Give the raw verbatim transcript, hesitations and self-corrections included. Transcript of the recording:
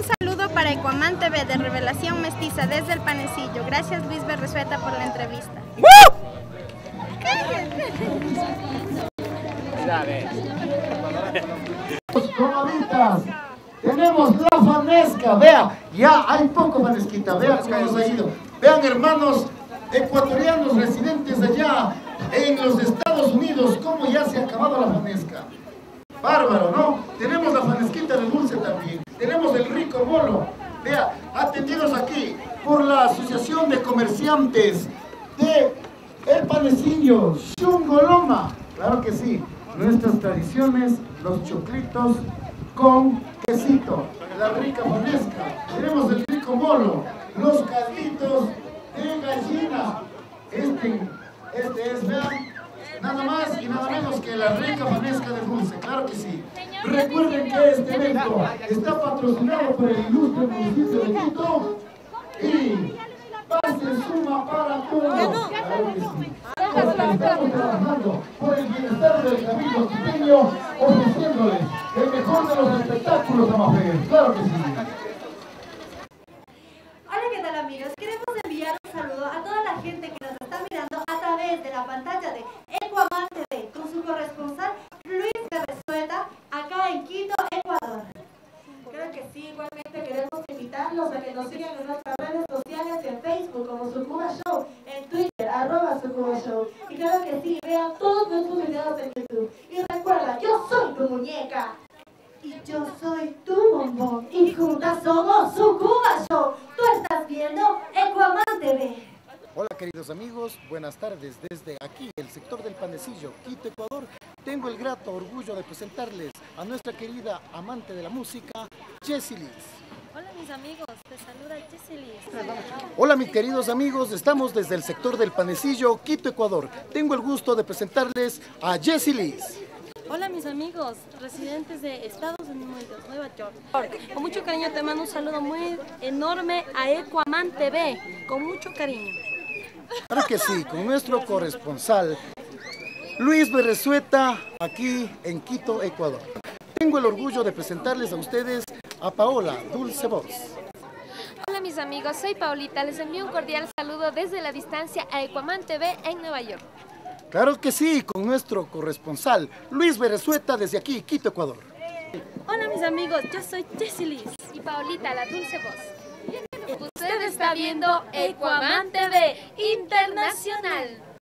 saludo para Ecuamán T V de Revelación Mestiza desde el Panecillo. Gracias Luis Berresueta por la entrevista. Comaditas, tenemos la Fanesca, vea, ya hay poco Fanesquita, vea cómo nos ha ido. Vean hermanos ecuatorianos residentes allá en los Estados Unidos, cómo ya se ha acabado la Fanesca. Bárbaro, ¿no? Tenemos la Fanesquita de dulce también, tenemos el rico molo, vea, atendidos aquí por la Asociación de Comerciantes de El Panecillo, Xungoloma, claro que sí, nuestras tradiciones, los choclitos con quesito, la rica Fanesca, tenemos el rico molo, los calditos de gallina, este, este es, vean, nada más y nada menos que la rica Fanesca de dulce, claro que sí. Recuerden que este evento está patrocinado por el ilustre municipio de Quito y Pase suma para todos, claro que sí. Porque estamos trabajando por el bienestar del cabildo quiteño, ofreciéndoles el mejor de los espectáculos a Maffer, claro que sí. Hola, ¿qué tal amigos? Queremos enviar un saludo a toda la gente que nos está mirando a través de la pantalla de Ecuamán T V con su corresponsal Luis Berresueta acá en Quito, Ecuador. Creo que sí, igualmente queremos invitarlos a que nos sigan en nuestras redes sociales, en Facebook como Sucuba Show, en Twitter, arroba Sucuba Show. Y claro que sí, vean todos nuestros videos en YouTube. Y recuerda, yo soy tu muñeca. Y yo soy tu bombón. Y juntas somos Sucuba Show. Tú estás viendo Ecuamán T V. Hola queridos amigos, buenas tardes. Desde aquí, el sector del Panecillo, Quito, Ecuador, tengo el grato orgullo de presentarles a nuestra querida amante de la música, Jessie Liz. Hola mis amigos, te saluda Jessie Liz. Hola mis queridos amigos, estamos desde el sector del Panecillo, Quito, Ecuador. Tengo el gusto de presentarles a Jessie Liz. Hola mis amigos, residentes de Estados Unidos, Nueva York. Con mucho cariño te mando un saludo muy enorme a Ecuamán T V, con mucho cariño. Claro que sí, con nuestro corresponsal Luis Berresueta, aquí en Quito, Ecuador. Tengo el orgullo de presentarles a ustedes a Paola, Dulce Voz. Hola mis amigos, soy Paulita, les envío un cordial saludo desde la distancia a Ecuamán T V en Nueva York. Claro que sí, con nuestro corresponsal Luis Berresueta desde aquí, Quito, Ecuador. Hola mis amigos, yo soy Jessie Liz. Y Paulita, la Dulce Voz. Usted está viendo Ecuamán T V Internacional.